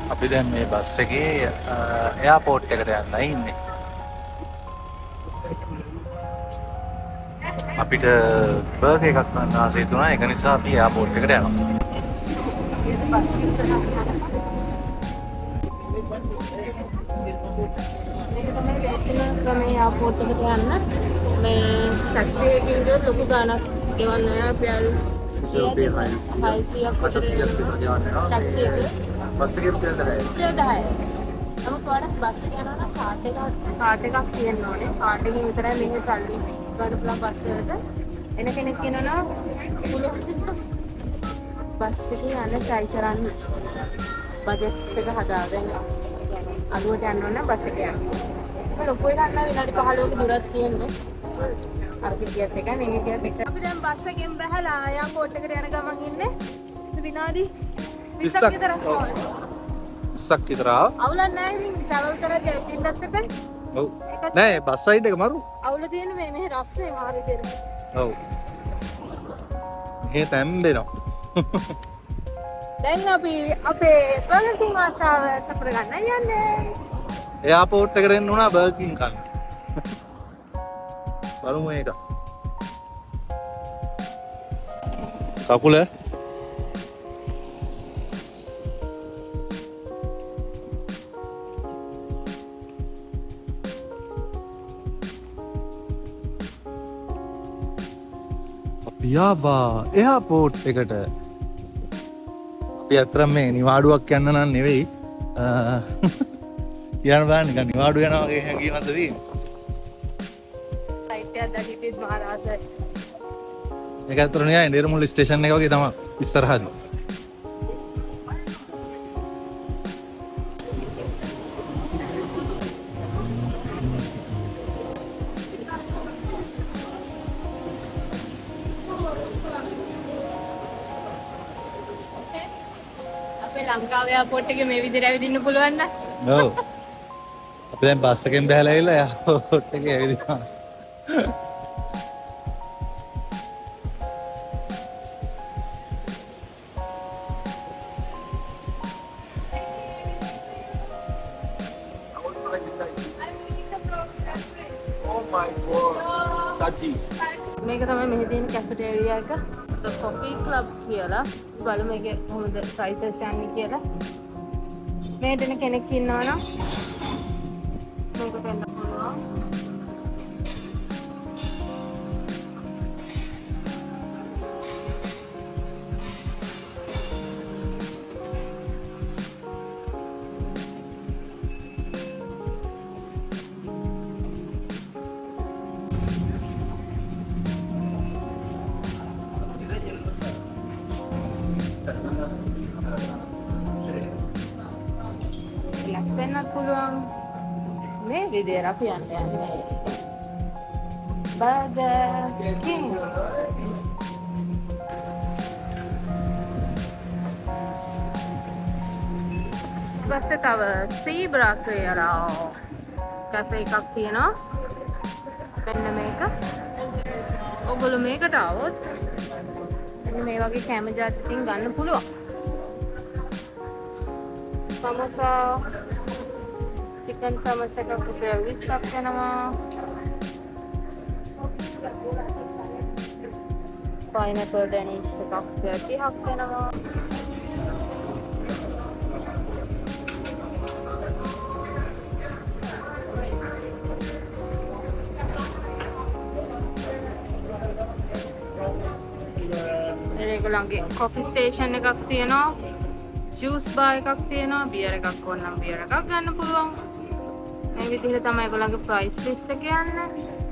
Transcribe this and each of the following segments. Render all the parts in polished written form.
අපි දැන් මේ බස් එකේ එයාපෝට් එකට යන්නයි ඉන්නේ. අපිට බර්ගර් එකක් ගන්න ආසයි තුනා. ඒක නිසා අපි එයාපෝට් එකට යනවා. මේක තමයි දැසින ක්‍රමයේ එයාපෝට් එකට යන්න. මේ ටැක්සි එකකින් ගියොත් ලොකු ගාණක් ගෙවන්න වෙනවා. රුපියල් 600ක් විතර ගෙවන්න වෙනවා. ටැක්සි එකේ බස් එකේ රුපියල් 10යි. රුපියල් 10යි. නමුත් ඔයාලට බස් එක යනවා නම් කාඩ් එකක් තියෙන්න ඕනේ. කාඩ් එකෙන් විතරයි මෙහි සල්ලි ගන්න පුළුවන් බස් වලට. එන කෙනෙක් කියනවා පුළුවන් බස් එකේ යන්න try කරන්න. බජට් එක හදාගෙන අඩුවට යන්න ඕන බස් එක යන්න. ඒක ලොකු එකක් නෑ විනාඩි 15ක දුරක් තියෙන්නේ. අර කියත් එකයි මේක කියත් එක. අපි දැන් බස් එකෙන් බහලා එයාපෝට් එකට යන ගමන් ඉන්නේ. විනාඩි 20ක් විතර ඕනේ. 20ක් විතර ආවා. අවුලක් නෑ ඉතින් ට්‍රැවල් කරද්දී ඇවිදින්නත් එපා. ඔව්. නෑ බස් රයිඩ් එක මරු. අවුල තියෙන්නේ මේ රස්සේ මාරු දෙන්න. ඔව්. මේ තැම්බෙනවා. දැන් අපි අපේ බර්ගර් කිං ආසාව සපුර ගන්න යන්නේ. එයාපෝට් එකට එන්න උනා බර්ගර් කිං කන්න. බලමු මේක. කකුල යාබා එයාපෝට් එකට අපි අතරම මේ නිවාඩුවක් යන්න නම් නෙවෙයි කියන්න බෑ නිකන් නිවාඩු යනවා වගේ හැඟීමක්ද තියෙන්නේ. ෆ්ලයිට් එකක් දැකිටිත් මහරාසයි. මේක අතර නේ නිර්මුල් ස්ටේෂන් එක වගේ තමයි ඉස්සරහදී. ලංකාවේ එයාපෝට් එකේ මේ විදිහට ඇවිදින්න පුළුවන් නේද? ඔව්. අපි දැන් බස් එකෙන් බහලා ඇවිල්ලා එයාපෝට් එකේ ඇවිදිනවා. Oh my god. Saji. මේක තමයි මෙහි තියෙන කැෆෙටේරියා එක. The Coffee Club කියලා. බලමු මේකේ කොහොමද ප්‍රයිසස් යන්නේ කියලා. මේකට එන කෙනෙක් ඉන්නවා නම් මේකට එන්න පුළුවන්. ලස්සනක් පුළුවන් මේ විදියට අපි යන්නේ බර්ගර් කිං. ඊපස්සේ තව සීබ්‍රා කියලා කැෆේ එකක් තියෙනවා. මෙන්න මේක. ඔයගොල්ලෝ මේකට આવොත් මෙන්න මේ වගේ කැම ජාතිකින් ගන්න පුළුවන්. samosa chicken samosa එකක් රුපියල් 20ක් වෙනවා. pineapple danish එකක් රුපියල් 30ක් වෙනවා. ඒගොල්ලන්ගේ coffee station එකක් තියෙනවා. juice bar එකක් තියෙනවා. beer එකක් ඕන නම් beer එකක් ගන්න පුළුවන්. මේ විදිහට තමයි ඒගොල්ලන්ගේ price list එක යන්නේ.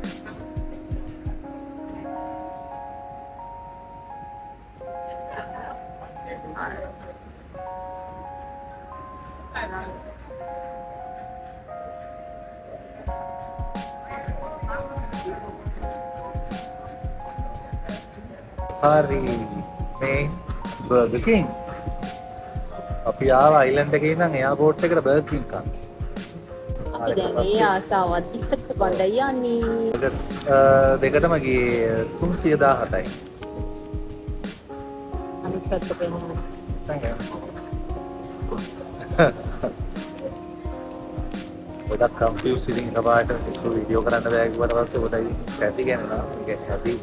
Hari මේ Burger King. අපි ආව අයිලන්ඩ් එකේ ඉඳන් එයාපෝට් එකට බර්ගර් කින් කන්න. අපි දැන් ඒ ආසාවත් ඉස්තක බණ්ඩයි යන්නේ. දෙකටම ගියේ 317යි. අනිත් පැත්ත පෙන්නන්න. තංගය. ගොඩක් කන්ෆියුස් ඉතින් එකපාරට ඉස්සු වීඩියෝ කරන්න බෑ කිව්වට පස්සේ උඩයි කැටි ගන්නවා. මේක හැටි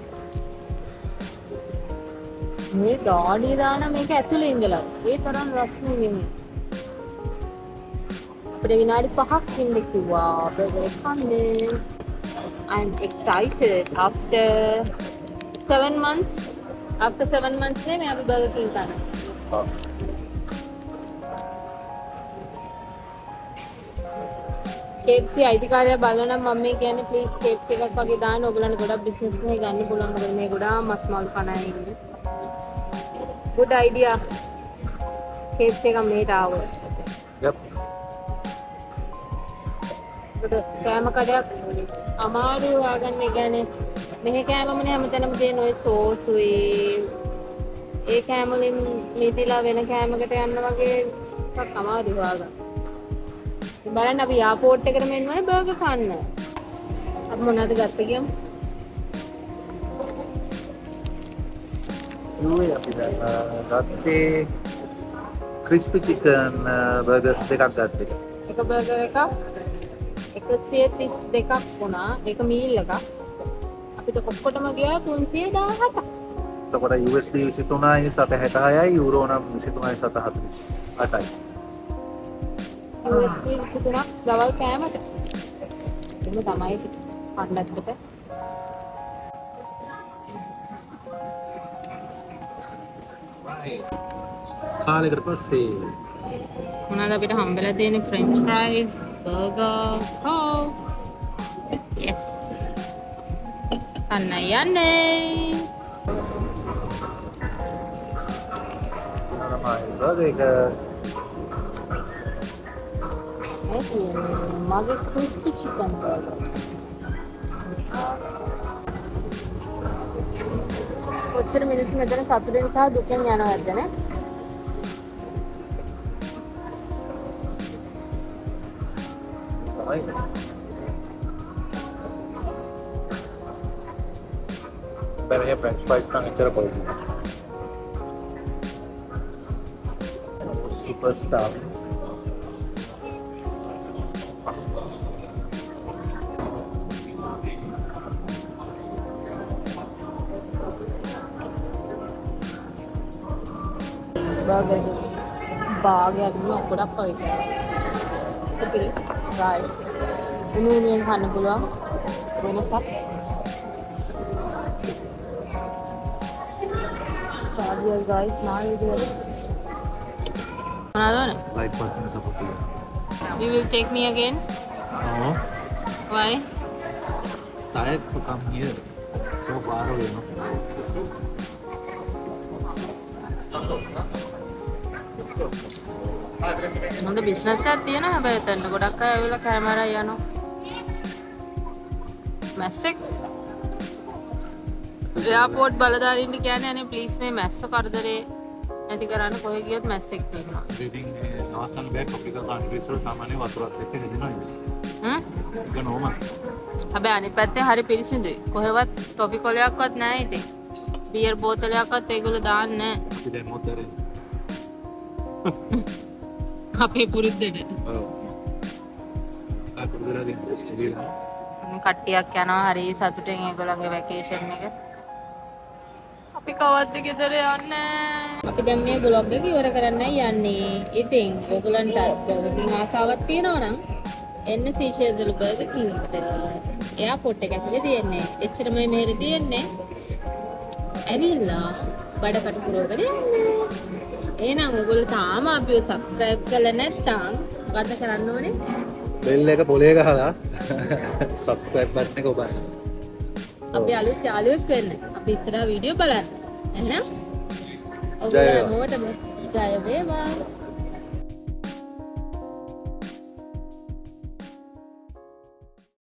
මේ ගාඩිය දාන මේක ඇතුලේ ඉඳලා ඒ තරම් රස්නේ නෙමෙයි. අපිට විනාඩි 5ක් ඉන්න කිව්වා බර්ගර් එක කන්නේ. I'm excited after 7 months. After 7 months නේ මේ අපි බර්ගර් කින් ගන්න. KFC අයිතිකාරය බලනවා නම් මම මේ කියන්නේ ප්ලීස් KFC එකක් වගේ දාන්න. ඔයගලන්ට ගොඩක් බිස්නස් එකේ ගන්න පුළුවන්. මොකද මේ ගොඩාක් මස් මාළු කන අය ඉන්නේ. Good idea. KFC එක මේට ආවොත්. යප්. කෑම කඩයක් අමාරු හොයාගන්න. ඒ කියන්නේ මෙහි කෑමමනේ හැමතැනම තියෙන ඔය සෝස් ඒ කෑම වලින් මිදිලා වෙන කෑමකට යන්න වගේ එකක් අමාරු හොයාගන්න. බලන්න අපි යාපෝට් එකට මෙන්නවනේ බර්ගර් කන්න. අපි මොනවද ගත්තේ කියමු? ඌේ අපි දැන් ගත්තේ ක්‍රිස්පි චිකන් බර්ගර්ස් දෙකක් ගත්තේ. එක බර්ගර් එකක් 132ක් වුණා. ඒක මීල් එකක්. අපිට ඔක්කොටම ගියා 317ක්. එතකොට USD 23.66යි යූරෝ නම් 23.48යි. USD 23ක් දවල් කෑමට. එහෙම තමයි කන්නත්තට. කාලයකට පස්සේ මොනවාද අපිට හම්බෙලා තියෙන්නේ? French fries, burger, coke. yes. අන්න යන්නේ. තමයි බර්ගර් එක මේ කියන්නේ මගේ ක්‍රිස්පි චිකන් බර්ගර්. කොච්චර මිනිස්සු මෙතන සතුටෙන් සහ දුකෙන් යනවද නේ? තමයි. බැලුවේ ෆ්‍රෙන්ච් ෆ්‍රයිස් නම් ඉතර පොඩි. සුපර්ස්ටාර්. බර්ගර් එක භාගයක් නෙමෙයි ගොඩක් වගේ. සුපිරි. රයිට්. උණුවෙන් කන්න පුළුවන් වෙනසක්. පාඩියල් ගයිස් මාල් විදියට. මොනවාද? ලයික් බටන් සපෝට් කරනවා. You will take me again? No. Why? It's tired to come here. So far away, no? හොඳ බිස්නස් එකක් තියෙනවා. හැබැයි එතන ගොඩක් අය ඇවිල්ලා කැමරා යනවා. මැස්සෙක් එයාපෝට් බලධාරීන්ට කියන්නේ අනේ ප්ලීස් මේ මැස්ස කරදරේ නැති කරන්න කොහෙ ගියත් මැස්සෙක් ඉන්නවා. ඉතින් නවත්තන්න බෑ ටොපිකල් කන්ට්‍රීස් වල සාමාන්‍ය වතුරත් එක්ක හැදෙනවා ඉතින්. ඒක නෝමල්. හැබැයි අනිත් පැත්තේ හරි පිරිසිදුයි. කොහෙවත් ටොෆි කොලයක්වත් නැහැ ඉතින්. බියර් බෝතලයක්වත් ඒගොල්ලෝ දාන්නේ නැහැ. අපි දැන් මොතරේ. අපේ පුරුද්දට. ඔව්. අකුරුදලා දෙන්න. කට්ටියක් යනවා හරි සතුටෙන් ඒගොල්ලන්ගේ වැකේෂන් එක. අපි කවද්ද ගෙදර යන්නේ? අපි දැන් මේ බ්ලොග් එක ඉවර කරන්නයි යන්නේ. ඉතින් ඕගොල්ලන්ට බර්ගර් කින් ආසාවක් තියෙනවා නම් එන්න සීෂෙල්ස් වල බර්ගර් කින් එකට. එයාපෝට් එක ඇතුලේ තියෙන්නේ. එච්චරමයි මෙහෙර තියෙන්නේ. ඇවිල්ලා බඩ කටුපුරවගෙන යන්න. එහෙනම් ඔයගොල්ලෝ තාම අපිව subscribe කරලා නැත්නම් මොකද කරන්න ඕනේ? බෙල් එක පොලේ ගහලා subscribe button එක ඔබන්න. අපි අලුත් යාළුවෙක් වෙන්න. අපි ඉස්සරහ වීඩියෝ බලන්න. එහෙනම් ඔයගොල්ලෝ හැමෝටම ජය වේවා.